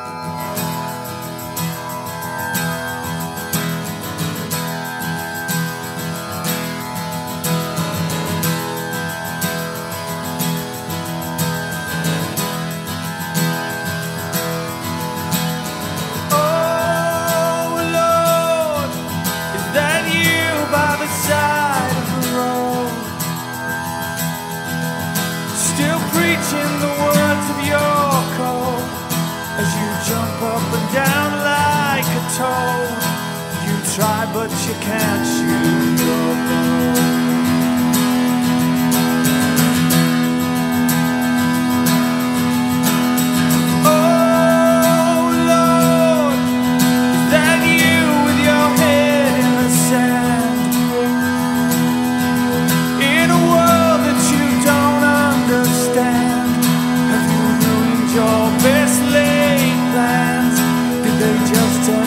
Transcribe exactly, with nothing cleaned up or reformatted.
Preaching the words of your call as you jump up and down like a toad. You try but you can't shoot your bow. Oh Lord, is that you with your head in the sand? In a world that you don't understand, your best laid plans, did they just turn